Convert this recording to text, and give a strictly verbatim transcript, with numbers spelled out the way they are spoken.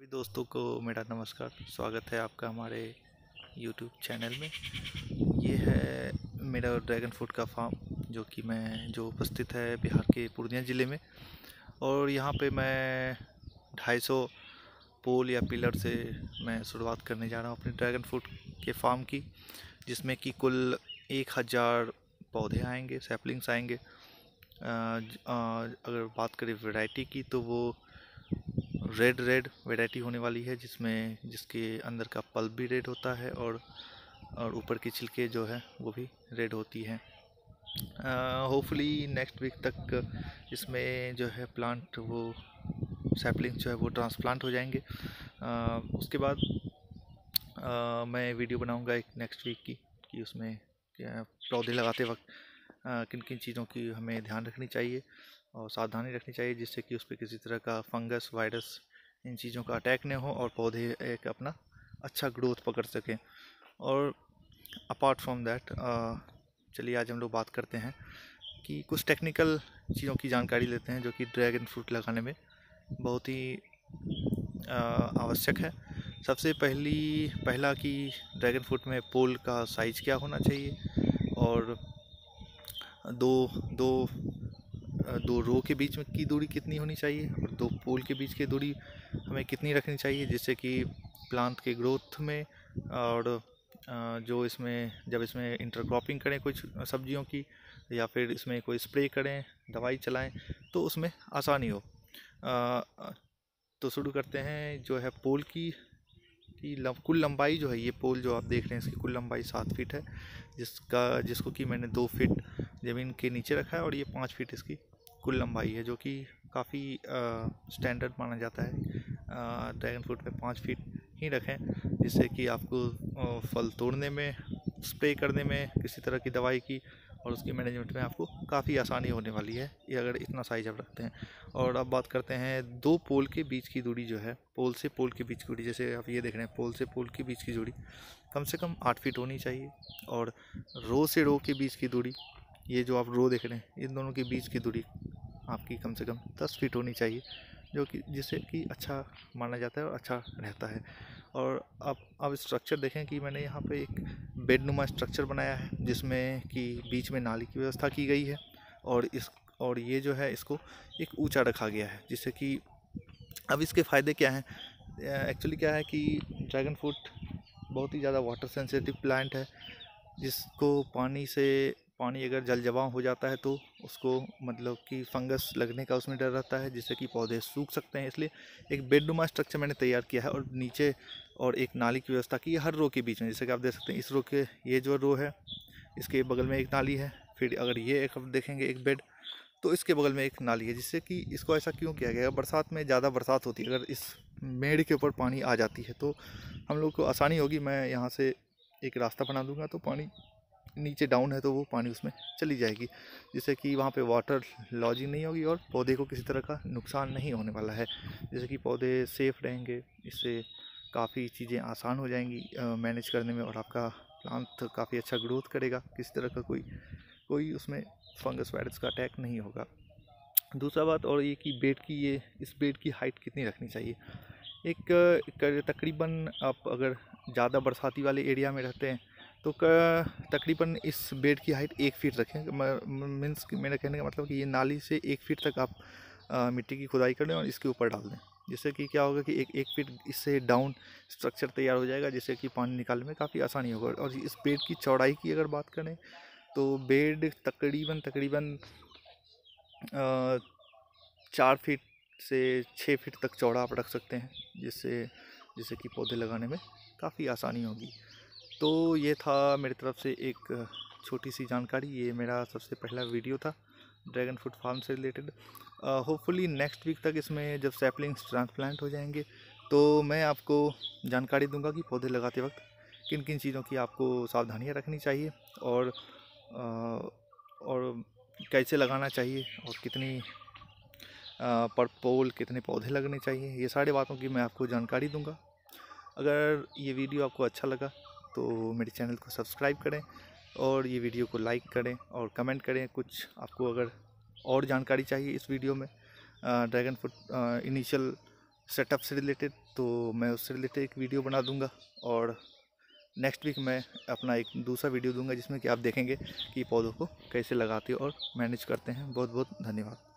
सभी दोस्तों को मेरा नमस्कार। स्वागत है आपका हमारे यूट्यूब चैनल में। ये है मेरा ड्रैगन फ्रूट का फार्म जो कि मैं जो उपस्थित है बिहार के पूर्णिया ज़िले में। और यहाँ पे मैं ढाई सौ पोल या पिलर से मैं शुरुआत करने जा रहा हूँ अपने ड्रैगन फ्रूट के फार्म की, जिसमें कि कुल एक हज़ार पौधे आएंगे, सैपलिंग्स आएंगे। आ, आ, अगर बात करें वैरायटी की तो वो रेड रेड वैरायटी होने वाली है, जिसमें जिसके अंदर का पल्प भी रेड होता है और और ऊपर की छिलके जो है वो भी रेड होती है। होपफुली नेक्स्ट वीक तक इसमें जो है प्लांट वो सैपलिंग जो है वो ट्रांसप्लांट हो जाएंगे। uh, उसके बाद uh, मैं वीडियो बनाऊंगा एक नेक्स्ट वीक की कि उसमें पौधे लगाते वक्त किन किन चीज़ों की हमें ध्यान रखनी चाहिए और सावधानी रखनी चाहिए, जिससे कि उस पर किसी तरह का फंगस, वायरस, इन चीज़ों का अटैक न हो और पौधे एक अपना अच्छा ग्रोथ पकड़ सकें। और अपार्ट फ्रॉम दैट चलिए आज हम लोग बात करते हैं कि कुछ टेक्निकल चीज़ों की जानकारी लेते हैं जो कि ड्रैगन फ्रूट लगाने में बहुत ही आवश्यक है। सबसे पहली पहला कि ड्रैगन फ्रूट में पोल का साइज़ क्या होना चाहिए और दो दो दो रो के बीच में की दूरी कितनी होनी चाहिए और दो पोल के बीच की दूरी हमें कितनी रखनी चाहिए, जिससे कि प्लांट के ग्रोथ में और जो इसमें जब इसमें इंटरक्रॉपिंग करें कुछ सब्जियों की या फिर इसमें कोई स्प्रे करें, दवाई चलाएं तो उसमें आसानी हो। तो शुरू करते हैं जो है पोल की कि लम, कुल लंबाई जो है, ये पोल जो आप देख रहे हैं इसकी कुल लंबाई सात फीट है, जिसका जिसको कि मैंने दो फीट ज़मीन के नीचे रखा है और ये पाँच फीट इसकी कुल लंबाई है, जो कि काफ़ी स्टैंडर्ड माना जाता है। ड्रैगन फ्रूट में पाँच फीट ही रखें, जिससे कि आपको फल तोड़ने में, स्प्रे करने में, किसी तरह की दवाई की और उसकी मैनेजमेंट में आपको काफ़ी आसानी होने वाली है ये अगर इतना साइज आप रखते हैं। और अब बात करते हैं दो पोल के बीच की दूरी जो है, पोल से पोल के बीच की दूरी, जैसे आप ये देख रहे हैं पोल से पोल के बीच की दूरी कम से कम आठ फीट होनी चाहिए। और रो से रो के बीच की दूरी, ये जो आप रो देख रहे हैं इन दोनों के बीच की दूरी आपकी कम से कम दस फीट होनी चाहिए, जो कि जिससे कि अच्छा माना जाता है और अच्छा रहता है। और अब अब स्ट्रक्चर देखें कि मैंने यहाँ पे एक बेडनुमा स्ट्रक्चर बनाया है, जिसमें कि बीच में नाली की व्यवस्था की गई है और इस और ये जो है इसको एक ऊंचा रखा गया है, जिससे कि अब इसके फ़ायदे क्या हैं। एक्चुअली क्या है कि ड्रैगन फ्रूट बहुत ही ज़्यादा वाटर सेंसिटिव प्लांट है, जिसको पानी से पानी अगर जल जमाव हो जाता है तो उसको मतलब कि फंगस लगने का उसमें डर रहता है, जिससे कि पौधे सूख सकते हैं। इसलिए एक बेडनुमा स्ट्रक्चर मैंने तैयार किया है और नीचे और एक नाली की व्यवस्था की है हर रो के बीच में। जैसे कि आप देख सकते हैं इस रो के, ये जो रो है इसके बगल में एक नाली है, फिर अगर ये एक देखेंगे एक बेड तो इसके बगल में एक नाली है, जिससे कि इसको ऐसा क्यों किया गया है, बरसात में ज़्यादा बरसात होती है, अगर इस मेड़ के ऊपर पानी आ जाती है तो हम लोग को आसानी होगी। मैं यहाँ से एक रास्ता बना दूंगा तो पानी नीचे डाउन है तो वो पानी उसमें चली जाएगी, जिससे कि वहाँ पे वाटर लॉजिंग नहीं होगी और पौधे को किसी तरह का नुकसान नहीं होने वाला है, जैसे कि पौधे सेफ रहेंगे। इससे काफ़ी चीज़ें आसान हो जाएंगी मैनेज करने में और आपका प्लांट काफ़ी अच्छा ग्रोथ करेगा, किसी तरह का कोई कोई उसमें फंगस वायरस का अटैक नहीं होगा। दूसरा बात और ये कि बेड की ये इस बेड की हाइट कितनी रखनी चाहिए। एक तकरीबन आप अगर ज़्यादा बरसाती वाले एरिया में रहते हैं तो तकरीबन इस बेड की हाइट एक फीट रखें। मीन्स मेरा कहने का मतलब कि ये नाली से एक फीट तक आप आ, मिट्टी की खुदाई कर लें और इसके ऊपर डाल दें, जिससे कि क्या होगा कि एक एक फीट इससे डाउन स्ट्रक्चर तैयार हो जाएगा, जिससे कि पानी निकालने में काफ़ी आसानी होगा। और इस बेड की चौड़ाई की अगर बात करें तो बेड तकरीबन तकरीबन चार फीट से छः फीट तक चौड़ा आप रख सकते हैं, जिससे जिससे कि पौधे लगाने में काफ़ी आसानी होगी। तो ये था मेरी तरफ से एक छोटी सी जानकारी। ये मेरा सबसे पहला वीडियो था ड्रैगन फ्रूट फार्म से रिलेटेड। होपफुली नेक्स्ट वीक तक इसमें जब सैपलिंग्स ट्रांसप्लांट हो जाएंगे तो मैं आपको जानकारी दूंगा कि पौधे लगाते वक्त किन किन चीज़ों की आपको सावधानियां रखनी चाहिए और आ, और कैसे लगाना चाहिए और कितनी पर पोल कितने पौधे लगने चाहिए, ये सारी बातों की मैं आपको जानकारी दूंगा। अगर ये वीडियो आपको अच्छा लगा तो मेरे चैनल को सब्सक्राइब करें और ये वीडियो को लाइक करें और कमेंट करें। कुछ आपको अगर और जानकारी चाहिए इस वीडियो में ड्रैगन फ्रूट इनिशियल सेटअप से रिलेटेड, तो मैं उससे रिलेटेड एक वीडियो बना दूंगा। और नेक्स्ट वीक मैं अपना एक दूसरा वीडियो दूंगा जिसमें कि आप देखेंगे कि पौधों को कैसे लगाते और मैनेज करते हैं। बहुत बहुत धन्यवाद।